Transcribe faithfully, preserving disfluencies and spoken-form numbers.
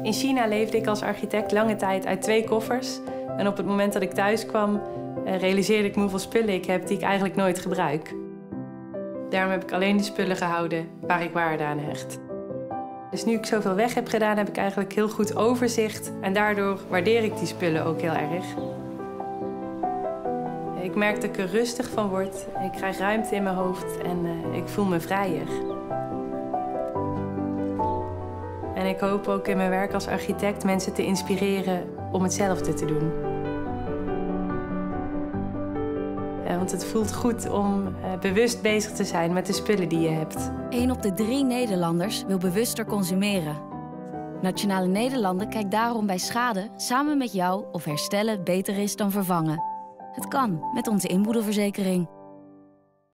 In China leefde ik als architect lange tijd uit twee koffers. En op het moment dat ik thuis kwam, realiseerde ik me hoeveel spullen ik heb die ik eigenlijk nooit gebruik. Daarom heb ik alleen de spullen gehouden waar ik waarde aan hecht. Dus nu ik zoveel weg heb gedaan, heb ik eigenlijk heel goed overzicht. En daardoor waardeer ik die spullen ook heel erg. Ik merk dat ik er rustig van word. Ik krijg ruimte in mijn hoofd en uh, ik voel me vrijer. En ik hoop ook in mijn werk als architect mensen te inspireren om hetzelfde te doen. Ja, want het voelt goed om uh, bewust bezig te zijn met de spullen die je hebt. Eén op de drie Nederlanders wil bewuster consumeren. Nationale Nederlanden kijkt daarom bij schade samen met jou of herstellen beter is dan vervangen. Het kan met onze inboedelverzekering.